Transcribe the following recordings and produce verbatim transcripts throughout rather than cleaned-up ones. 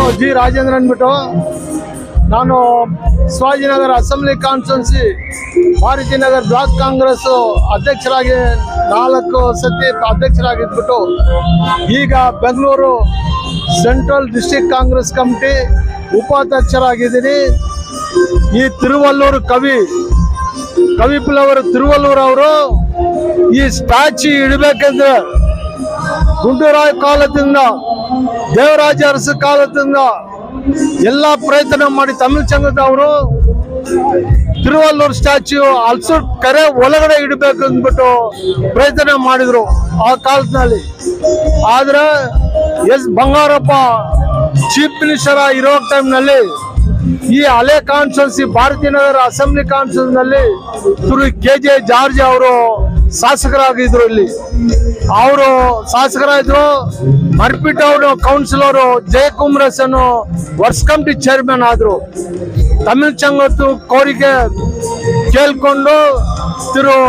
G Rajendra ಅಂದ್ಬಿಟ್ಟು ನಾನು Shivajinagar assembly constituency ಭಾರತೀಯ ನಗರ ಬ್ಲಾಕ್ ಕಾಂಗ್ರೆಸ್ ಅಧ್ಯಕ್ಷರಾಗಿ ನಾಲ್ಕು ಸತಿ ಅಧ್ಯಕ್ಷರಾಗಿದ್ಬಿಟ್ಟು ಈಗ Bengaluru central district Congress committee ಉಪಾಧ್ಯಕ್ಷರಾಗಿದ್ದೀನಿ. ಈ ತಿರುವಲ್ಲೂರು ಕವಿ ಕವಿ ಪುಲವರು ತಿರುವಲ್ಲೂರು ಅವರು ಈ ಸ್ಟ್ಯಾಚ್ಯೂ ಇಡಬೇಕೆಂದ್ರೆ ಗುಂಡೂರಾವ್ ಕಾಲದಿಂದ ದೇವರಾಜ ಅರಸು ಕಾಲದಿಂದ ಎಲ್ಲ ಪ್ರಯತ್ನ ಮಾಡಿ ತಮಿಳ್ ಸಂಘದವರು ತಿರುವಲ್ಲೂರು ಸ್ಟ್ಯಾಚ್ಯೂ ಅಲ್ಸೂರ್ ಕೆರೆ ಒಳಗಡೆ ಇಡಬೇಕು ಅಂದ್ಬಿಟ್ಟು ಪ್ರಯತ್ನ ಮಾಡಿದ್ರು ಆ ಕಾಲದಲ್ಲಿ. ಆದ್ರೆ ಎಸ್ ಬಂಗಾರಪ್ಪ ಚೀಫ್ ಮಿನಿಸ್ಟರ್ ಇರೋ ಟೈಮ್ನಲ್ಲಿ ಈ ಹಳೆ ಕಾನ್ಸ್ಟಿಟ್ಯೂನ್ಸಿ ಭಾರತೀಯ ನಗರ ಅಸೆಂಬ್ಲಿ ಕಾನ್ಸ್ಟಿಟ್ಯೂನ್ಸಿ ನಲ್ಲಿ ತಿರು ಕೆ ಜೆ ಜಾರ್ಜ್ ಅವರು ಶಾಸಕರಾಗಿದ್ರು. ಇಲ್ಲಿ ಅವರು ಶಾಸಕರಾಗಿದ್ರು. ಮರ್ಪಿಟ್ ಅವರು ಕೌನ್ಸಿಲರು ಜಯಕುಮರಸನ್ ವರ್ಷ ಕಮಿಟಿ ಚೇರ್ಮನ್ ಆದ್ರು. ತಮಿಳ್ ಸಂಘದ್ದು ಕೋರಿಕೆ ಕೇಳ್ಕೊಂಡು ತಿರು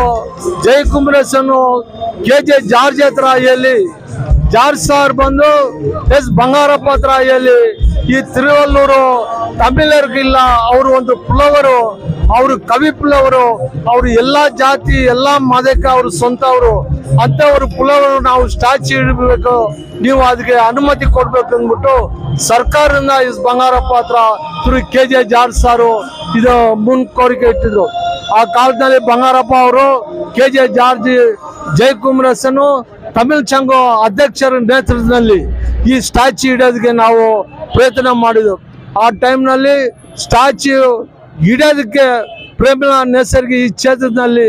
ಜಯಕುಮರಸನ್ ಕೆ ಜೆ ಜಾರ್ಜ್ ಹತ್ರ ಹೇಳಿ ಜಾರ್ಜ್ ಸಾರ್ ಬಂದು ಎಸ್ ಬಂಗಾರಪ್ಪ ಹತ್ರ ಹೇಳಿ ಈ ತಿರುವಲ್ಲೂರು ತಮಿಳರಿಗಿಲ್ಲ, ಅವರು ಒಂದು ಪುಲವರು, ಅವರು ಕವಿ ಪುಲವರು, ಅವರು ಎಲ್ಲಾ ಜಾತಿ ಎಲ್ಲಾ ಮತಕ್ಕೆ ಅವರು ಸ್ವಂತ ಅವರು ಅಂತವರು ಪುಲವರು ನಾವು ಸ್ಟ್ಯಾಚ್ಯೂ ಇಡಬೇಕು, ನೀವು ಅದಕ್ಕೆ ಅನುಮತಿ ಕೊಡ್ಬೇಕು ಅಂದ್ಬಿಟ್ಟು ಸರ್ಕಾರದಿಂದ ಎಸ್ ಬಂಗಾರಪ್ಪ ಹತ್ರ ತಿರು ಕೆ ಜೆ ಜಾರ್ಜ್ ಸಾರು ಇದು ಮುನ್ ಕೋರಿಕೆ ಇಟ್ಟಿದ್ರು. ಆ ಕಾಲದಲ್ಲಿ ಬಂಗಾರಪ್ಪ ಅವರು ಕೆ ಜೆ ಜಾರ್ಜ್ ಜಯಕುಮರಸನ್ ತಮಿಳ್ ಸಂಘ ಅಧ್ಯಕ್ಷರ ನೇತೃತ್ವದಲ್ಲಿ ಈ ಸ್ಟ್ಯಾಚ್ಯೂ ಇಡೋದಕ್ಕೆ ನಾವು ಪ್ರಯತ್ನ ಮಾಡಿದ್ವು. ಆ ಟೈಮ್ನಲ್ಲಿ ಸ್ಟ್ಯಾಚ್ಯೂ ಇಡೋದಕ್ಕೆ ಪ್ರೇಮಲಾ ನೇಸರ್ಗಿ ಈ ಕ್ಷೇತ್ರದಲ್ಲಿ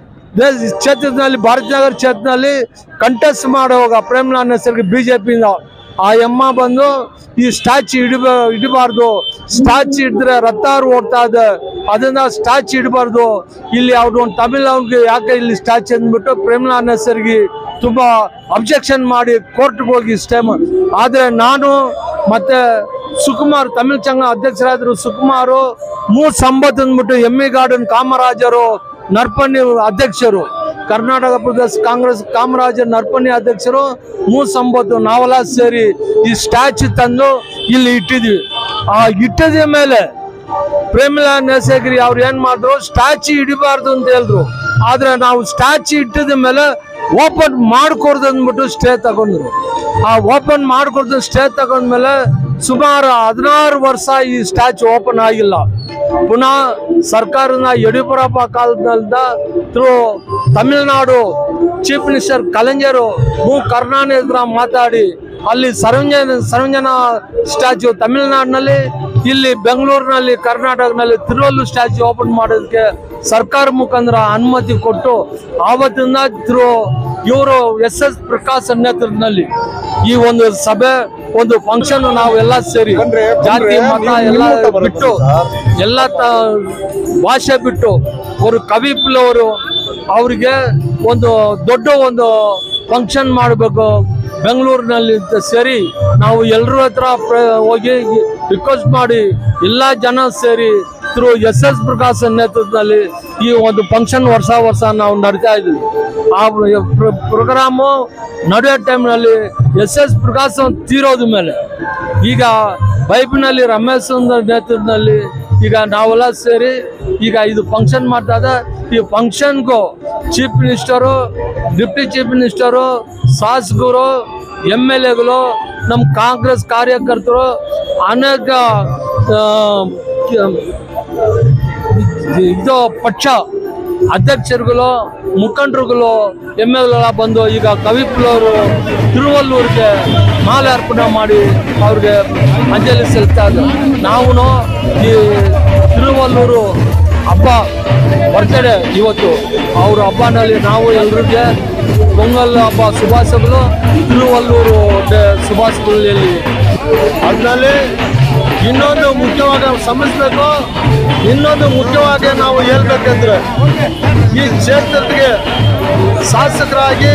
ಕ್ಷೇತ್ರದಲ್ಲಿ ಭಾರತೀಯ ನಗರ ಕ್ಷೇತ್ರದಲ್ಲಿ ಕಂಟೆಸ್ಟ್ ಮಾಡುವಾಗ ಪ್ರೇಮಲಾ ನೇಸರ್ಗಿ ಬಿಜೆಪಿಯಿಂದ ಆ ಎಮ್ಮ ಬಂದು ಈ ಸ್ಟ್ಯಾಚ್ಯೂ ಇಡಬ ಇಡಬಾರ್ದು ಸ್ಟ್ಯಾಚ್ಯೂ ಇಡಿದ್ರೆ ರಕ್ತಾರು ಓಡ್ತಾ ಇದೆ, ಅದನ್ನ ಸ್ಟ್ಯಾಚ್ಯೂ ಇಡಬಾರ್ದು, ಇಲ್ಲಿ ಅವ್ರು ಒಂದು ತಮಿಳ್ ಅವ್ರಿಗೆ ಯಾಕೆ ಇಲ್ಲಿ ಸ್ಟ್ಯಾಚ್ಯೂ ಅಂದ್ಬಿಟ್ಟು ಪ್ರೇಮಲಾ ನೇಸರ್ಗಿ ತುಂಬಾ ಅಬ್ಜೆಕ್ಷನ್ ಮಾಡಿ ಕೋರ್ಟ್ಗೆ ಹೋಗಿ ಸ್ಟೇ ಮಾಡಿ. ಆದರೆ ನಾನು ಮತ್ತೆ ಸುಕುಮಾರ್ ತಮಿಳ್ ಸಂಘ ಅಧ್ಯಕ್ಷರಾದ್ರು ಸುಕುಮಾರು ಮೂರ್ ಸಂಬತ್ ಅಂದ್ಬಿಟ್ಟು ಎಮ್ಮಿ ಗಾರ್ಡನ್ ಕಾಮರಾಜರು ನರ್ಪಣಿ ಅಧ್ಯಕ್ಷರು, ಕರ್ನಾಟಕ ಪ್ರದೇಶ ಕಾಂಗ್ರೆಸ್ ಕಾಮರಾಜರ್ ನರ್ಪಣಿ ಅಧ್ಯಕ್ಷರು ಮೂರ್ ಸಂಬತ್ತು ನಾವೆಲ್ಲ ಸೇರಿ ಈ ಸ್ಟ್ಯಾಚ್ಯೂ ತಂದು ಇಲ್ಲಿ ಇಟ್ಟಿದ್ವಿ. ಆ ಇಟ್ಟದ ಮೇಲೆ ಪ್ರೇಮಲಾ ನೇಸರ್ಗಿ ಅವ್ರು ಏನ್ ಮಾಡಿದ್ರು, ಸ್ಟ್ಯಾಚ್ಯೂ ಇಡಬಾರ್ದು ಅಂತ ಹೇಳಿದ್ರು. ಆದ್ರೆ ನಾವು ಸ್ಟ್ಯಾಚ್ಯೂ ಇಟ್ಟಿದ ಮೇಲೆ ಓಪನ್ ಮಾಡ್ಕೊಡ್ದು ಅಂದ್ಬಿಟ್ಟು ಸ್ಟೇ ತಗೊಂಡ್ರು. ಆ ಓಪನ್ ಮಾಡ್ಕೊಡ್ದು ಸ್ಟೇ ತಗೊಂಡ್ಮೇಲೆ ಸುಮಾರು ಹದಿನಾರು ವರ್ಷ ಈ ಸ್ಟ್ಯಾಚ್ಯೂ ಓಪನ್ ಆಗಿಲ್ಲ. ಪುನಃ ಸರ್ಕಾರದ ಯಡಿಯೂರಪ್ಪ ಕಾಲದಿಂದ through Tamil Nadu chief minister Kalaignar ಭೂ ಕರುಣಾನಿಧಿ ಮಾತಾಡಿ ಅಲ್ಲಿ ಸರ್ವಜನ ಸರ್ವಜನ ಸ್ಟ್ಯಾಚ್ಯೂ ತಮಿಳುನಾಡಿನಲ್ಲಿ, ಇಲ್ಲಿ ಬೆಂಗಳೂರಿನಲ್ಲಿ ಕರ್ನಾಟಕದಲ್ಲಿ ತಿರುವಲ್ಲೂರು ಸ್ಟ್ಯಾಚ್ಯೂ ಓಪನ್ ಮಾಡೋದಕ್ಕೆ ಸರ್ಕಾರ ಮುಖಾಂತರ ಅನುಮತಿ ಕೊಟ್ಟು ಆವತ್ತಿಂದ ಥ್ರೂ ಇವರು ಎಸ್ ಎಸ್ ಪ್ರಕಾಶ್ ನೇತೃತ್ವದಲ್ಲಿ ಈ ಒಂದು ಸಭೆ ಒಂದು ಫಂಕ್ಷನ್ ನಾವೆಲ್ಲ ಸೇರಿ ಜಾತಿ ಮತ ಎಲ್ಲ ಬಿಟ್ಟು ಎಲ್ಲ ಭಾಷೆ ಬಿಟ್ಟು ಅವರು ಕವಿ ಪುಲವರು ಅವರಿಗೆ ಒಂದು ದೊಡ್ಡ ಒಂದು ಫಂಕ್ಷನ್ ಮಾಡಬೇಕು ಬೆಂಗಳೂರಿನಲ್ಲಿ ಸೇರಿ ನಾವು ಎಲ್ಲರ ಹತ್ರ ಹೋಗಿ ರಿಕ್ವೆಸ್ಟ್ ಮಾಡಿ ಎಲ್ಲ ಜನ ಸೇರಿ ಥ್ರೂ ಎಸ್ ಎಸ್ ಪ್ರಕಾಶ್ ನೇತೃತ್ವದಲ್ಲಿ ಈ ಒಂದು ಫಂಕ್ಷನ್ ವರ್ಷ ವರ್ಷ ನಾವು ನಡೀತಾ ಇದ್ವಿ. ಆ ಪ್ರೋಗ್ರಾಮು ನಡೆಯೋ ಟೈಮ್ನಲ್ಲಿ ಎಸ್ ಎಸ್ ಪ್ರಕಾಶ್ ತೀರೋದ ಮೇಲೆ ಈಗ ಬೈಬ್ನಲ್ಲಿ ರಮೇಶ್ ನೇತೃತ್ವದಲ್ಲಿ ಈಗ ನಾವೆಲ್ಲ ಸೇರಿ ಈಗ ಇದು ಫಂಕ್ಷನ್ ಮಾಡ್ತಾ ಇದೆ. ಈ ಫಂಕ್ಷನ್ಗೂ chief minister, deputy chief minister, ಶಾಸಕರು, ಎಮ್ ಎಲ್ ಎಗಳು, ನಮ್ಮ ಕಾಂಗ್ರೆಸ್ ಕಾರ್ಯಕರ್ತರು, ಅನೇಕ ಇದು ಪಕ್ಷ ಅಧ್ಯಕ್ಷರುಗಳು, ಮುಖಂಡರುಗಳು, ಎಮ್ ಎಲ್ ಎ ಬಂದು ಈಗ ಕವಿ ಪುಲವರು ತಿರುವಲ್ಲೂರಿಗೆ ಮಾಲೆ ಅರ್ಪಣೆ ಮಾಡಿ ಅವ್ರಿಗೆ ಅಂಜಲಿ ಸಲ್ಲಿಸ್ತಾ ಇದ್ದಾರೆ. ನಾವು ಈ ತಿರುವಲ್ಲೂರು ಹಬ್ಬ ಬರ್ತಡೇ ಇವತ್ತು ಅವ್ರ ಹಬ್ಬನಲ್ಲಿ ನಾವು ಎಲ್ರಿಗೆ ಪೊಂಗಲ್ ಹಬ್ಬ ಶುಭಾಶಯಗಳು, ತಿರುವಲ್ಲೂರು ಶುಭಾಶಯಗಳಲ್ಲಿ. ಅದರಲ್ಲಿ ಇನ್ನೊಂದು ಮುಖ್ಯವಾಗಿ ನಾವು ಸಮಸ್ಬೇಕು, ಇನ್ನೊಂದು ಮುಖ್ಯವಾಗಿ ನಾವು ಹೇಳ್ಬೇಕಂದ್ರೆ ಈ ಕ್ಷೇತ್ರಕ್ಕೆ ಶಾಸಕರಾಗಿ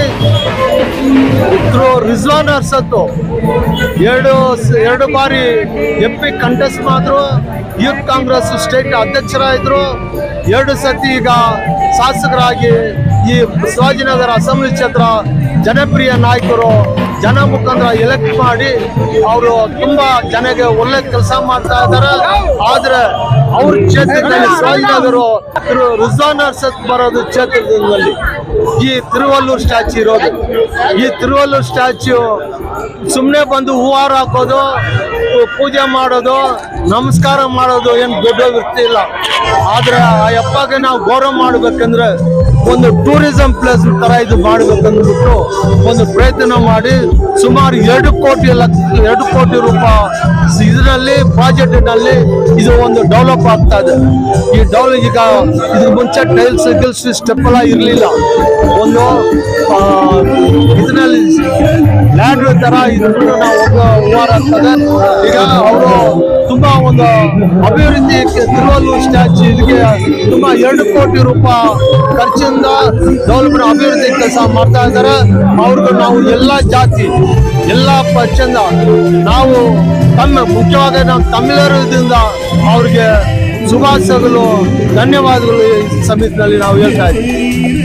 ರಿಜ್ವಾನ್ ಅರ್ಸತ್ತು ಎರಡು ಎರಡು ಬಾರಿ ಎಂ ಪಿ ಕಂಟೆಸ್ಟ್ ಮಾಡಿದ್ರು. ಯೂತ್ ಕಾಂಗ್ರೆಸ್ ಸ್ಟೇಟ್ ಅಧ್ಯಕ್ಷರಾಗಿದ್ರು. ಎರಡು ಸತಿ ಈಗ ಶಾಸಕರಾಗಿ ಈ ಶಿವಾಜಿನಗರ ಅಸೆಂಬ್ಲಿ ಕ್ಷೇತ್ರ ಜನಪ್ರಿಯ ನಾಯಕರು, ಜನ ಮುಖಾಂತರ ಎಲೆಕ್ಟ್ ಮಾಡಿ ಅವರು ತುಂಬಾ ಜನಗೆ ಒಳ್ಳೆ ಕೆಲಸ ಮಾಡ್ತಾ ಇದ್ದಾರೆ. ಆದ್ರೆ ಅವ್ರ ಕ್ಷೇತ್ರದಲ್ಲಿ ಶಿವಾಜಿನಗರು ರಿಜ್ವಾನ್ ಅರ್ಷದ್ ಬರೋದು ಕ್ಷೇತ್ರದಲ್ಲಿ ಈ ತಿರುವಲ್ಲೂರ್ ಸ್ಟ್ಯಾಚ್ಯೂ ಇರೋದು. ಈ ತಿರುವಲ್ಲೂರ್ ಸ್ಟ್ಯಾಚ್ಯೂ ಸುಮ್ಮನೆ ಬಂದು ಹೂವಾರ ಹಾಕೋದು, ಪೂಜೆ ಮಾಡೋದು, ನಮಸ್ಕಾರ ಮಾಡೋದು ಏನು ದೊಡ್ಡ ವ್ಯಕ್ತಿ ಇಲ್ಲ. ಆದ್ರೆ ಆ ಯಪ್ಪಗೆ ನಾವು ಗೌರವ ಮಾಡ್ಬೇಕಂದ್ರೆ ಒಂದು ಟೂರಿಸಂ ಪ್ಲೇಸ್ ತರ ಇದು ಮಾಡ್ಬೇಕಂದ್ಬಿಟ್ಟು ಒಂದು ಪ್ರಯತ್ನ ಮಾಡಿ ಸುಮಾರು ಎರಡು ಕೋಟಿ ಲಕ್ಷ ಎರಡು ಕೋಟಿ ರೂಪಾಯಿ ಇದರಲ್ಲಿ ಪ್ರಾಜೆಕ್ಟ್ ನಲ್ಲಿ ಇದು ಒಂದು ಡೆವಲಪ್ ಆಗ್ತಾ ಇದೆ. ಈ ಡೆವಲಪ್ ಈಗ ಇದ್ರ ಮುಂಚೆ ಟೈಲ್ಸ್ ಗಿಲ್ಸ್ ಸ್ಟೆಪ್ ಎಲ್ಲ ಇರಲಿಲ್ಲ. ಒಂದು ಇದರಲ್ಲಿ ಲ್ಯಾಂಡ್ ತರ ಇದ್ಬಿಟ್ಟು ನಾವು ಹೂವಾರ ಆಗ್ತದೆ. ಈಗ ಅವರು ತುಂಬಾ ಒಂದು ಅಭಿವೃದ್ಧಿ ತಿರುವಲ್ಲೂರ್ ಸ್ಟ್ಯಾಚ್ಯೂ ಇದಕ್ಕೆ ತುಂಬಾ ಎರಡು ಕೋಟಿ ರೂಪಾಯಿ ಖರ್ಚಿಂದ ಡೆವಲಪ್ಮೆಂಟ್ ಅಭಿವೃದ್ಧಿ ಕೆಲಸ ಮಾಡ್ತಾ ಇದ್ದಾರೆ. ಅವ್ರಿಗೂ ನಾವು ಎಲ್ಲ ಜಾತಿ ಎಲ್ಲ ಪಕ್ಷದಿಂದ ನಾವು ತಮ್ಮ ಮುಖ್ಯವಾಗಿ ನಾವು ತಮಿಳರಿಂದ ಅವ್ರಿಗೆ ಶುಭಾಶಯಗಳು, ಧನ್ಯವಾದಗಳು ಈ ಸಮಿತಿನಲ್ಲಿ ನಾವು ಹೇಳ್ತಾ ಇದ್ದೀವಿ.